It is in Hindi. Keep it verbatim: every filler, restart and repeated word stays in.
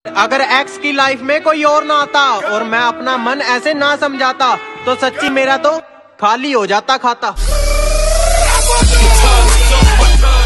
अगर एक्स की लाइफ में कोई और ना आता और मैं अपना मन ऐसे ना समझाता तो सच्ची मेरा तो खाली हो जाता खाता।